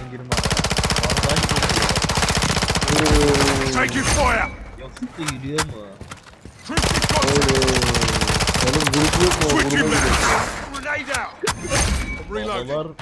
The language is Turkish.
Sen girme araya. Taking fire. Yakıt da gidiyor mu? Troops in contact. Oğlum grup yok mu? Switching Grubuna gidelim. mag. Grenade out. I'm reloading. Adalar